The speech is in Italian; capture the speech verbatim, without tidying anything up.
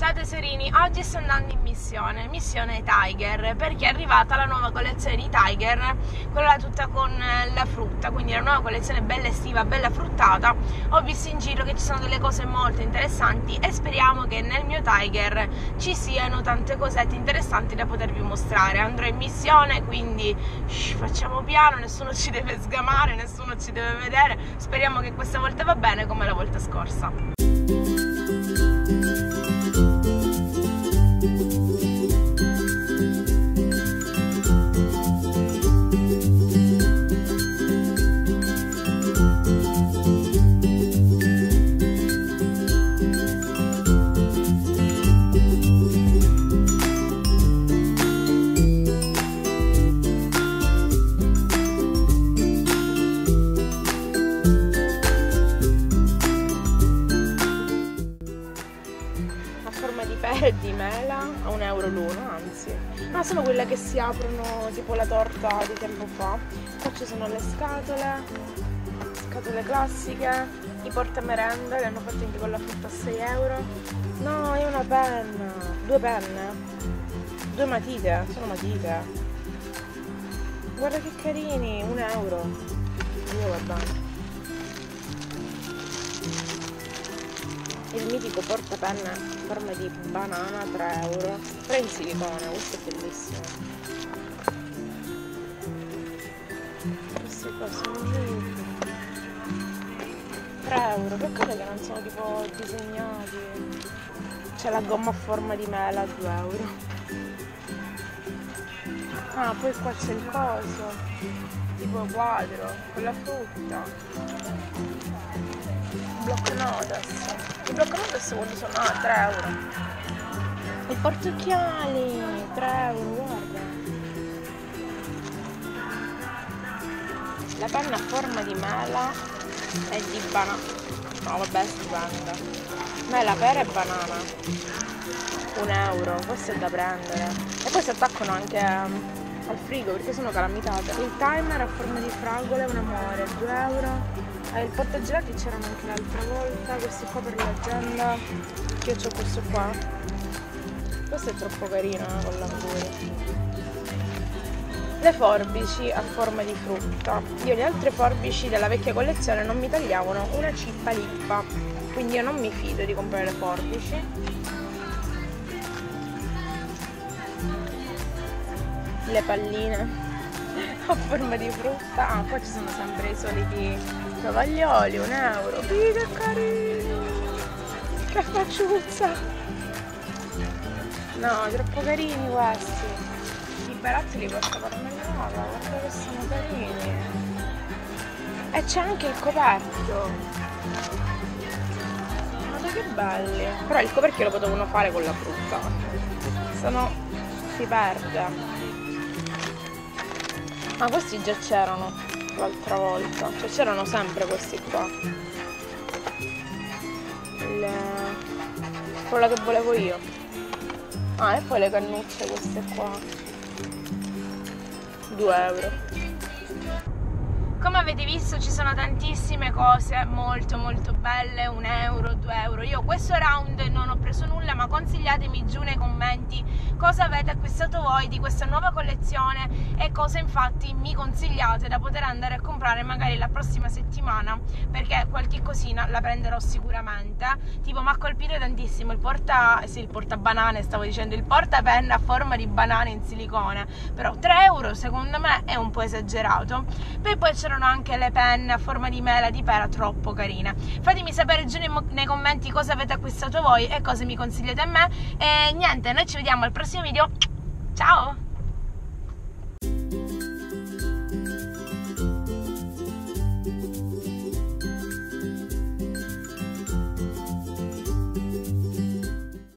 Ciao tesorini, oggi sto andando in missione, missione Tiger, perché è arrivata la nuova collezione di Tiger, quella tutta con la frutta, quindi la nuova collezione bella estiva, bella fruttata. Ho visto in giro che ci sono delle cose molto interessanti e speriamo che nel mio Tiger ci siano tante cosette interessanti da potervi mostrare. Andrò in missione, quindi shh, facciamo piano, nessuno ci deve sgamare, nessuno ci deve vedere. Speriamo che questa volta va bene come la volta scorsa. E di mela a un euro l'uno, anzi no, sono quelle che si aprono tipo la torta di tempo fa. Qua ci sono le scatole scatole classiche, i portamerenda che hanno fatto anche con la frutta a sei euro. No, è una penna, due penne, due matite, sono matite, guarda che carini, un euro, due, va bene. Il mitico portapenne in forma di banana, tre euro, tre in silicone, questo è bellissimo. Questi qua sono mitici, tre euro, peccato che non sono tipo disegnati. C'è la gomma a forma di mela, due euro. Ah, poi qua c'è il coso, tipo quadro, con la frutta. Block notes. I block notes quando sono a ah, tre euro. Il portocchiali, tre euro, guarda. La penna a forma di mela e di banana. No, vabbè, è stupenda. Mela, pera e banana. Un euro, questo è da prendere. E poi si attaccano anche al frigo perché sono calamitate. Il timer a forma di fragole, un amore, due euro. Eh, il portagelati c'erano anche l'altra volta, questi qua per l'agenda, io ho questo qua, questo è troppo carino eh, con l'anguria. Le forbici a forma di frutta, io le altre forbici della vecchia collezione non mi tagliavano una cippa lippa, quindi io non mi fido di comprare le forbici. Le palline a forma di frutta, ah, qua ci sono sempre i soliti tovaglioli, un euro, che carino, che facciuzza, no, troppo carini questi, i barattoli porta marmellata, guarda che sono carini, e c'è anche il coperchio, guarda che belli, però il coperchio lo potevano fare con la frutta, se no si perde. Ma ah, questi già c'erano l'altra volta, cioè c'erano sempre questi qua. Il... quella che volevo io. Ah, e poi le cannucce queste qua. due euro. Come avete visto ci sono tantissime cose molto molto belle, un euro, due euro. Io questo round non ho preso nulla, ma consigliatemi giù nei commenti cosa avete acquistato voi di questa nuova collezione e cosa infatti mi consigliate da poter andare a comprare magari la prossima settimana, perché qualche cosina la prenderò sicuramente. Tipo mi ha colpito tantissimo il porta, sì, il portabanane, stavo dicendo, il portapenna a forma di banana in silicone, però tre euro secondo me è un po' esagerato. Poi poi c'erano anche le penne a forma di mela, di pera, troppo carine. Fatemi sapere giù nei, nei commenti cosa avete acquistato voi e cosa mi consigliate a me. E niente, noi ci vediamo al prossimo video. Ciao!